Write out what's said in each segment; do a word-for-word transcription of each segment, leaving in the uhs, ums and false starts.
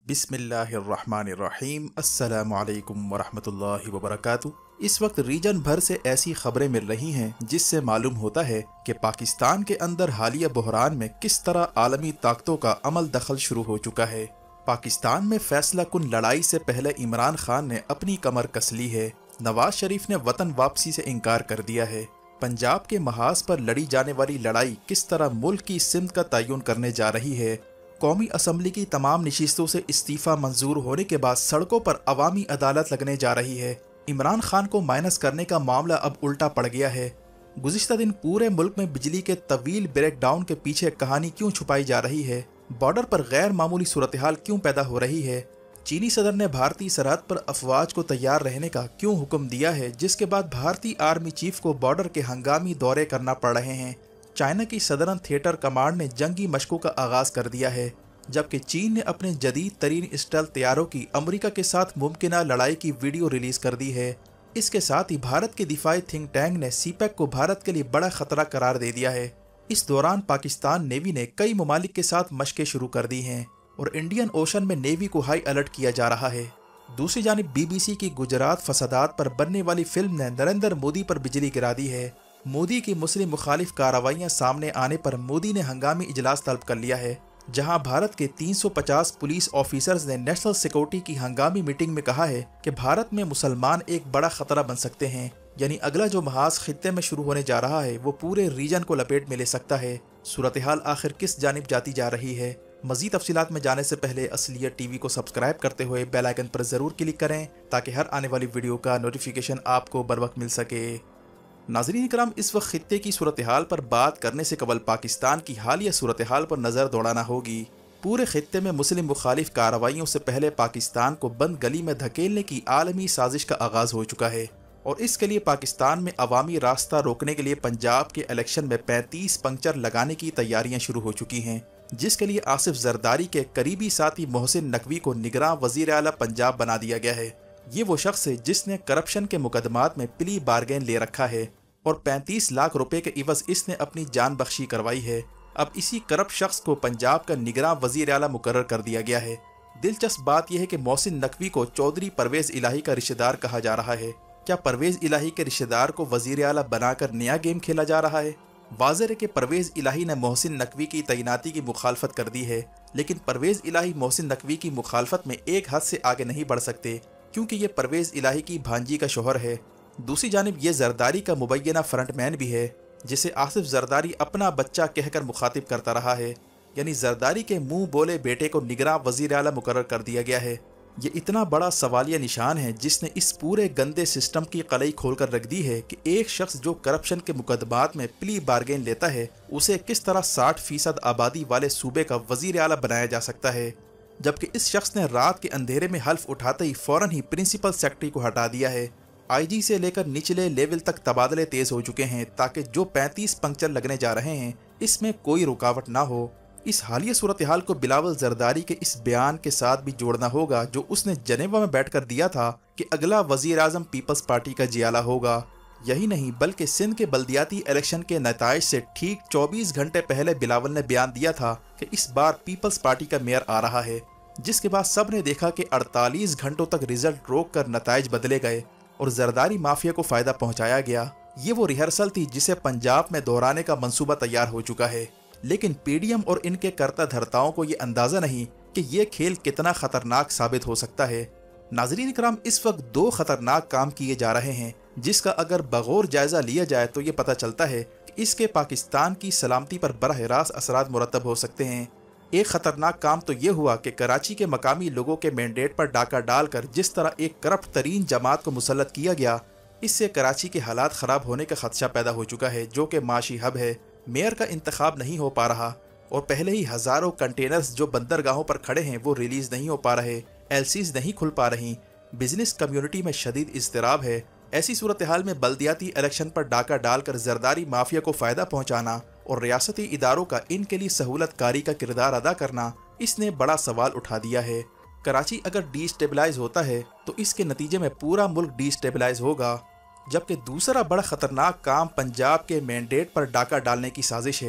बिस्मिल्लाहिर्रहमानिर्रहीम अस्सलामुअलैकुम वरहमतुल्लाहि वबरकातुहू। इस वक्त रीजन भर से ऐसी खबरें मिल रही हैं जिससे मालूम होता है कि पाकिस्तान के अंदर हालिया बहरान में किस तरह आलमी ताकतों का अमल दखल शुरू हो चुका है। पाकिस्तान में फैसला कुन लड़ाई से पहले इमरान खान ने अपनी कमर कस ली है। नवाज शरीफ ने वतन वापसी से इनकार कर दिया है। पंजाब के महाज पर लड़ी जाने वाली लड़ाई किस तरह मुल्क की सिमत का तयन करने जा रही है। कौमी असम्बली की तमाम नशिस्तों से इस्तीफा मंजूर होने के बाद सड़कों पर अवामी अदालत लगने जा रही है। इमरान खान को माइनस करने का मामला अब उल्टा पड़ गया है। गुज़िश्ता दिन पूरे मुल्क में बिजली के तवील ब्रेक डाउन के पीछे कहानी क्यों छुपाई जा रही है। बॉर्डर पर गैर मामूली सूरत हाल क्यों पैदा हो रही है। चीनी सदर ने भारतीय सरहद पर अफवाज को तैयार रहने का क्यों हुक्म दिया है, जिसके बाद भारतीय आर्मी चीफ को बॉर्डर के हंगामी दौरे करना पड़ रहे हैं। चाइना की सदरन थिएटर कमांड ने जंगी मशकों का आगाज कर दिया है, जबकि चीन ने अपने जदीद तरीन स्टेल्थ तैयारों की अमेरिका के साथ मुमकिना लड़ाई की वीडियो रिलीज कर दी है। इसके साथ ही भारत के दिफाई थिंक टैंक ने सीपैक को भारत के लिए बड़ा खतरा करार दे दिया है। इस दौरान पाकिस्तान नेवी ने कई ममालिक के साथ मशकें शुरू कर दी हैं और इंडियन ओशन में नेवी को हाई अलर्ट किया जा रहा है। दूसरी जानिब बीबीसी की गुजरात फसादात पर बनने वाली फिल्म ने नरेंद्र मोदी पर बिजली गिरा दी है। मोदी की मुस्लिम मुखालिफ कार्रवाइयां सामने आने पर मोदी ने हंगामी इजलास तलब कर लिया है, जहां भारत के तीन सौ पचास पुलिस ऑफिसर्स ने नेशनल सिक्योरिटी की हंगामी मीटिंग में कहा है कि भारत में मुसलमान एक बड़ा खतरा बन सकते हैं। यानी अगला जो महाज खित्ते में शुरू होने जा रहा है वो पूरे रीजन को लपेट में ले सकता है। सूरत हाल आखिर किस जानिब जाती जा रही है। मजीद तफसीलात में जाने से पहले असलियत टीवी को सब्सक्राइब करते हुए बेल आइकन पर जरूर क्लिक करें ताकि हर आने वाली वीडियो का नोटिफिकेशन आपको बर वक्त मिल सके। नाज़रीन इकराम, इस वक्त खित्ते की सूरत हाल पर बात करने से कबल पाकिस्तान की हालिया सूरत हाल पर नज़र दौड़ाना होगी। पूरे खित्ते में मुस्लिम मुखालिफ कार्रवाइयों से पहले पाकिस्तान को बंद गली में धकेलने की आलमी साजिश का आगाज हो चुका है और इसके लिए पाकिस्तान में अवामी रास्ता रोकने के लिए पंजाब के इलेक्शन में पैंतीस पंक्चर लगाने की तैयारियां शुरू हो चुकी हैं, जिसके लिए आसिफ जरदारी के करीबी साथी मोहसिन नकवी को निगरान वजीर आला पंजाब बना दिया गया है। ये वो शख्स है जिसने करप्शन के मुकदमात में प्ली बार्गेन ले रखा है और पैंतीस लाख रुपए के इवज इसने अपनी जान बख्शी करवाई है। अब इसी करप्ट शख्स को पंजाब का निगरान वजीर आला मुकर्रर कर दिया गया है। दिलचस्प बात यह है कि मोहसिन नकवी को चौधरी परवेज इलाही का रिश्तेदार कहा जा रहा है। क्या परवेज इलाही के रिश्तेदार को वजीर आला बनाकर नया गेम खेला जा रहा है? वाज़ेह है कि परवेज इलाही ने मोहसिन नकवी की तैनाती की मुखालफत कर दी है, लेकिन परवेज इलाही मोहसिन नकवी की मुखालफत में एक हद से आगे नहीं बढ़ सकते क्योंकि ये परवेज इलाही की भांजी का शोहर है। दूसरी जानिब ये जरदारी का मुबैना फ्रंटमैन भी है, जिसे आसिफ जरदारी अपना बच्चा कहकर मुखातिब करता रहा है। यानी जरदारी के मुंह बोले बेटे को निगरान वजीर आला मुकर्रर कर दिया गया है। ये इतना बड़ा सवालिया निशान है जिसने इस पूरे गंदे सिस्टम की कलई खोल कर रख दी है कि एक शख्स जो करप्शन के मुकदमात में प्ली बार्गेन लेता है उसे किस तरह साठ फीसद आबादी वाले सूबे का वजीर आला बनाया जा सकता है, जबकि इस शख्स ने रात के अंधेरे में हल्फ उठाते ही फौरन ही प्रिंसिपल सेक्रेटरी को हटा दिया है। आईजी से लेकर निचले लेवल तक तबादले तेज हो चुके हैं ताकि जो पैंतीस पंक्चर लगने जा रहे हैं इसमें कोई रुकावट ना हो। इस हालिया सूरत हाल को बिलावल जरदारी के इस बयान के साथ भी जोड़ना होगा जो उसने जनेवा में बैठकर दिया था कि अगला वजीर आजम पीपल्स पार्टी का जियाला होगा। यही नहीं बल्कि सिंध के बल्दियाती इलेक्शन के नताइज से ठीक चौबीस घंटे पहले बिलावल ने बयान दिया था कि इस बार पीपल्स पार्टी का मेयर आ रहा है, जिसके बाद सब ने देखा कि अड़तालीस घंटों तक रिजल्ट रोक कर नताइज बदले गए और जरदारी माफिया को फायदा पहुंचाया गया। ये वो रिहर्सल थी जिसे पंजाब में दोहराने का मंसूबा तैयार हो चुका है, लेकिन पीडीएम और इनके कर्ता धर्ताओं को ये अंदाजा नहीं कि ये खेल कितना खतरनाक साबित हो सकता है। नाजरीन इकराम, इस वक्त दो खतरनाक काम किए जा रहे हैं जिसका अगर बगौर जायजा लिया जाए तो ये पता चलता है कि इसके पाकिस्तान की सलामती पर बराह रास्त असरात मुरतब हो सकते हैं। एक खतरनाक काम तो ये हुआ कि कराची के मकामी लोगों के मैंडेट पर डाका डालकर जिस तरह एक करप्ट तरीन जमात को मुसल्लत किया गया, इससे कराची के हालात ख़राब होने का खदशा पैदा हो चुका है, जो कि माशी हब है। मेयर का इंतखाब नहीं हो पा रहा और पहले ही हज़ारों कंटेनर्स जो बंदरगाहों पर खड़े हैं वो रिलीज़ नहीं हो पा रहे, एलसीज नहीं खुल पा रही, बिजनेस कम्युनिटी में शदीद इज़्तिराब है। ऐसी सूरत हाल में बल्दियाती इलेक्शन पर डाका डालकर जरदारी माफिया को फ़ायदा पहुँचाना और रियासती इदारों का इनके लिए सहूलत कारी का किरदार अदा करना, इसने बड़ा सवाल उठा दिया है। कराची अगर डिस्टेबलाइज होता है तो इसके नतीजे में पूरा मुल्क डिस्टेबलाइज होगा, जबकि दूसरा बड़ा खतरनाक काम पंजाब के मैंडेट पर डाका डालने की साजिश है।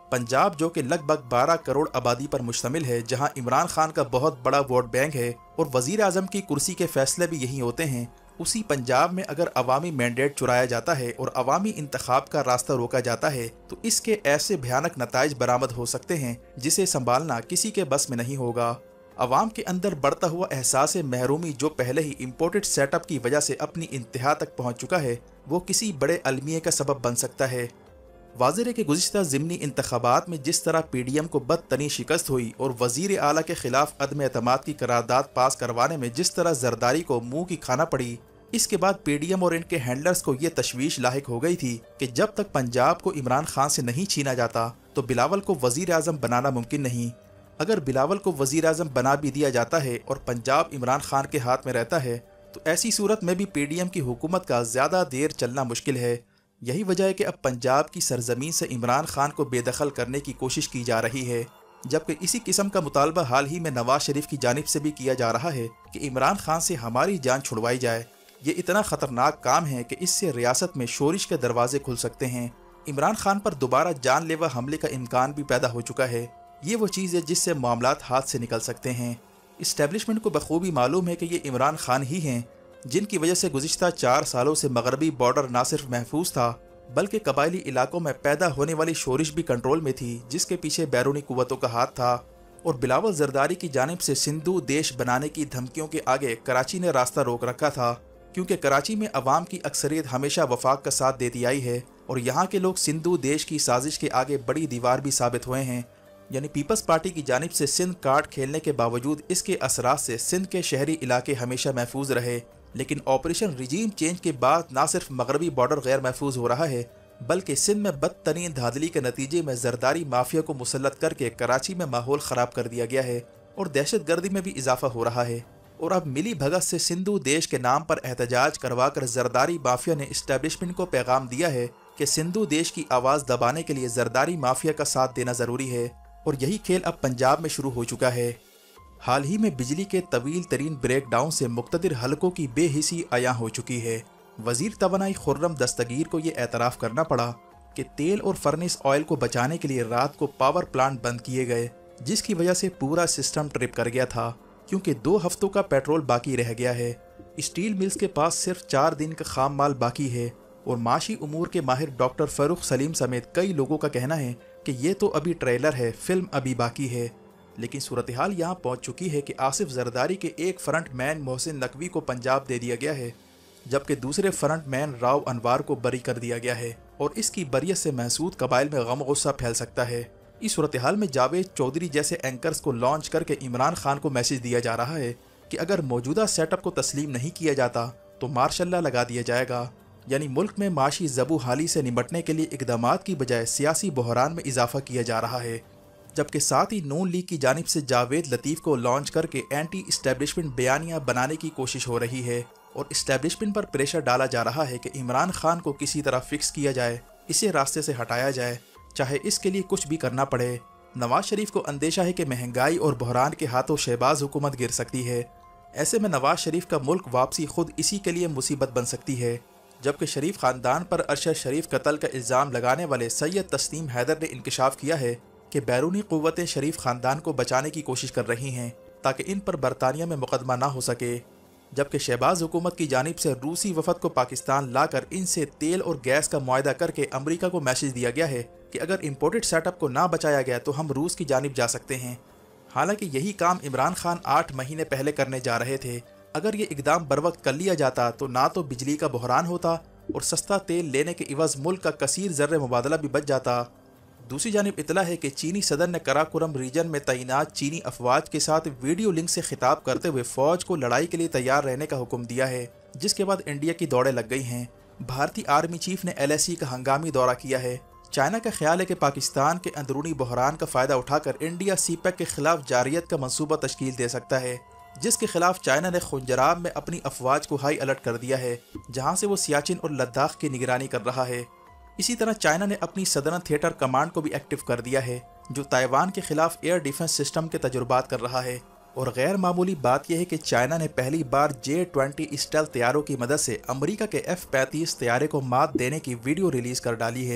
पंजाब जो कि लगभग बारह करोड़ आबादी पर मुश्तमिल है, जहां इमरान खान का बहुत बड़ा वोट बैंक है और वजीर आजम की कुर्सी के फैसले भी यहीं होते हैं, उसी पंजाब में अगर अवामी मैंडेट चुराया जाता है और अवामी इंतखाब का रास्ता रोका जाता है तो इसके ऐसे भयानक नताइज बरामद हो सकते हैं जिसे संभालना किसी के बस में नहीं होगा। अवाम के अंदर बढ़ता हुआ एहसास महरूमी जो पहले ही इम्पोर्टेड सेटअप की वजह से अपनी इंतहा तक पहुंच चुका है, वो किसी बड़े अलमिये का सबब बन सकता है। वाज़ेह के गुज़िश्ता ज़िमनी इंतखाबात में जिस तरह पी डी एम को बदतनी शिकस्त हुई और वज़ीर आला के खिलाफ अदम एतमाद की करारदाद पास करवाने में जिस तरह जरदारी को मुंह की खाना पड़ी, इसके बाद पी डी एम और इनके हैंडलर्स को ये तशवीश लाहिक हो गई थी कि जब तक पंजाब को इमरान खान से नहीं छीना जाता तो बिलावल को वज़ीर आज़म बनाना मुमकिन नहीं। अगर बिलावल को वज़ीर आज़म बना भी दिया जाता है और पंजाब इमरान खान के हाथ में रहता है तो ऐसी सूरत में भी पी डी एम की हुकूमत का ज़्यादा देर चलना मुश्किल है। यही वजह है कि अब पंजाब की सरजमीन से इमरान खान को बेदखल करने की कोशिश की जा रही है, जबकि इसी किस्म का मुतालबा हाल ही में नवाज शरीफ की जानिब से भी किया जा रहा है कि इमरान खान से हमारी जान छुड़वाई जाए। ये इतना ख़तरनाक काम है कि इससे रियासत में शोरिश के दरवाजे खुल सकते हैं। इमरान खान पर दोबारा जानलेवा हमले का इम्कान भी पैदा हो चुका है। ये वो चीज़ है जिससे मामलात हाथ से निकल सकते हैं। इस्टेब्लिशमेंट को बखूबी मालूम है कि ये इमरान खान ही हैं जिनकी वजह से गुज़िश्ता चार सालों से मगरबी बॉर्डर न सिर्फ महफूज था बल्कि कबायली इलाकों में पैदा होने वाली शोरिश भी कंट्रोल में थी, जिसके पीछे बैरूनी कुव्वतों का हाथ था। और बिलावल जरदारी की जानिब से सिंधु देश बनाने की धमकियों के आगे कराची ने रास्ता रोक रखा था, क्योंकि कराची में अवाम की अक्सरियत हमेशा वफाक का साथ देती आई है और यहाँ के लोग सिंधु देश की साजिश के आगे बड़ी दीवार भी साबित हुए हैं। यानी पीपल्स पार्टी की जानिब से सिंध कार्ड खेलने के बावजूद इसके असरात से सिंध के शहरी इलाके हमेशा महफूज रहे, लेकिन ऑपरेशन रिजीम चेंज के बाद न सिर्फ मगरबी बॉर्डर गैर महफूज हो रहा है बल्कि सिंध में बदतरीन धांधली के नतीजे में जरदारी माफिया को मुसल्लत करके कराची में माहौल ख़राब कर दिया गया है और दहशत गर्दी में भी इजाफा हो रहा है। और अब मिली भगत से सिंधु देश के नाम पर एहतजाज करवा कर जरदारी माफिया ने इस्टेब्लिशमेंट को पैगाम दिया है कि सिंधु देश की आवाज़ दबाने के लिए जरदारी माफिया का साथ देना ज़रूरी है। और यही खेल अब पंजाब में शुरू हो चुका है। हाल ही में बिजली के तवील तरीन ब्रेक डाउन से मुक्तदिर हलकों की बेहिसी आया हो चुकी है। वजीर तवानाई खुर्रम दस्तगीर को ये एतराफ़ करना पड़ा कि तेल और फर्नेस ऑयल को बचाने के लिए रात को पावर प्लांट बंद किए गए, जिसकी वजह से पूरा सिस्टम ट्रिप कर गया था, क्योंकि दो हफ्तों का पेट्रोल बाकी रह गया है। स्टील मिल्स के पास सिर्फ चार दिन का खाम माल बाकी है और माशी उमूर के माहिर डॉक्टर फ़ारूक सलीम समेत कई लोगों का कहना है कि ये तो अभी ट्रेलर है, फिल्म अभी बाकी है। लेकिन सूरत हाल यहाँ पहुँच चुकी है कि आसिफ जरदारी के एक फ्रंट मैन मोहसिन नकवी को पंजाब दे दिया गया है, जबकि दूसरे फ्रंट मैन राव अनवार को बरी कर दिया गया है और इसकी बरियत से महसूद कबाइल में गम गुस्सा फैल सकता है। इस सूरत हाल में जावेद चौधरी जैसे एंकर्स को लॉन्च करके इमरान खान को मैसेज दिया जा रहा है कि अगर मौजूदा सेटअप को तस्लीम नहीं किया जाता तो मार्शल लॉ लगा दिया जाएगा। यानी मुल्क में माशी ज़बू हाली से निपटने के लिए इकदामात की बजाय सियासी बहरान में इजाफा किया जा रहा है, जबकि साथ ही नून लीग की जानिब से जावेद लतीफ़ को लॉन्च करके एंटी इस्टेब्लिशमेंट बयानियाँ बनाने की कोशिश हो रही है और इस्टेब्लिशमेंट पर प्रेशर डाला जा रहा है कि इमरान खान को किसी तरह फिक्स किया जाए, इसे रास्ते से हटाया जाए, चाहे इसके लिए कुछ भी करना पड़े। नवाज शरीफ को अंदेशा है कि महंगाई और बहरान के हाथों शहबाज हुकूमत गिर सकती है। ऐसे में नवाज शरीफ का मुल्क वापसी खुद इसी के लिए मुसीबत बन सकती है। जबकि शरीफ ख़ानदान पर अरशद शरीफ कत्ल का इल्ज़ाम लगाने वाले सैयद तस्नीम हैदर ने इंकशाफ किया है कि बैरूनी क़ुव्वतें शरीफ ख़ानदान को बचाने की कोशिश कर रही हैं ताकि इन पर बरतानिया में मुकदमा ना हो सके। जबकि शहबाज हुकूमत की जानिब से रूसी वफद को पाकिस्तान लाकर इनसे तेल और गैस का मुआहदा करके अमरीका को मैसेज दिया गया है कि अगर इम्पोर्टेड सेटअप को ना बचाया गया तो हम रूस की जानिब जा सकते हैं। हालांकि यही काम इमरान खान आठ महीने पहले करने जा रहे थे। अगर ये इकदाम बर वक्त कर लिया जाता तो ना तो बिजली का बहरान होता और सस्ता तेल लेने के इवज मुल्क का कसीर ज़र्रे मुबादला भी बच जाता। दूसरी जानिब इतला है कि चीनी सदर ने कराकोरम रीजन में तैनात चीनी अफवाज के साथ वीडियो लिंक से खिताब करते हुए फ़ौज को लड़ाई के लिए तैयार रहने का हुक्म दिया है, जिसके बाद इंडिया की दौड़ें लग गई हैं। भारतीय आर्मी चीफ ने एल एस सी का हंगामी दौरा किया है। चाइना का ख्याल है कि पाकिस्तान के अंदरूनी बहरान का फ़ायदा उठाकर इंडिया सी पैक के खिलाफ जारियत का मनसूबा तश्कील दे सकता है, जिसके खिलाफ चाइना ने खुंजराब में अपनी अफवाज को हाई अलर्ट कर दिया है, जहाँ से वो सियाचिन और लद्दाख की निगरानी कर रहा है। इसी तरह चाइना ने अपनी सदर्न थिएटर कमांड को भी एक्टिव कर दिया है, जो ताइवान के खिलाफ एयर डिफेंस सिस्टम के तजुर्बात कर रहा है। और गैर मामूली बात यह है कि चाइना ने पहली बार जे ट्वेंटी स्टेल्थ तैयारों की मदद से अमेरिका के एफ पैंतीस तैयारे को मात देने की वीडियो रिलीज कर डाली है।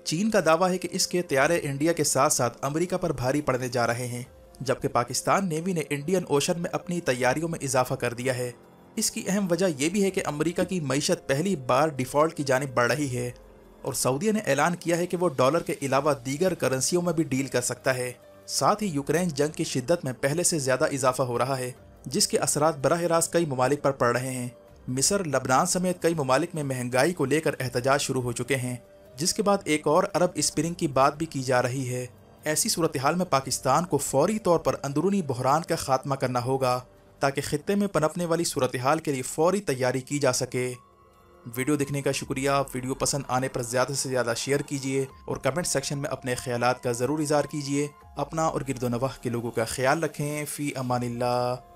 चीन का दावा है कि इसके तैयारे इंडिया के साथ साथ अमेरिका पर भारी पड़ने जा रहे हैं, जबकि पाकिस्तान नेवी ने इंडियन ओशन में अपनी तैयारियों में इजाफा कर दिया है। इसकी अहम वजह यह भी है कि अमेरिका की मईशत पहली बार डिफॉल्ट की जानिब बढ़ रही है और सऊदीया ने ऐलान किया है कि वो डॉलर के अलावा दीगर करेंसियों में भी डील कर सकता है। साथ ही यूक्रेन जंग की शिद्दत में पहले से ज्यादा इजाफा हो रहा है, जिसके असरात बराह रास्त कई ममालिक पर पड़ रहे हैं। मिस्र, लबनान समेत कई ममालिक में महंगाई को लेकर एहतजाज शुरू हो चुके हैं, जिसके बाद एक और अरब स्प्रिंग की बात भी की जा रही है। ऐसी सूरत हाल में पाकिस्तान को फौरी तौर पर अंदरूनी बहरान का खात्मा करना होगा ताकि खित्ते में पनपने वाली सूरत हाल के लिए फौरी तैयारी की जा सके। वीडियो देखने का शुक्रिया। वीडियो पसंद आने पर ज़्यादा से ज़्यादा शेयर कीजिए और कमेंट सेक्शन में अपने ख्यालात का ज़रूर इज़हार कीजिए। अपना और गिरदोनवाह के लोगों का ख्याल रखें। फ़ी अमानिल्लाह।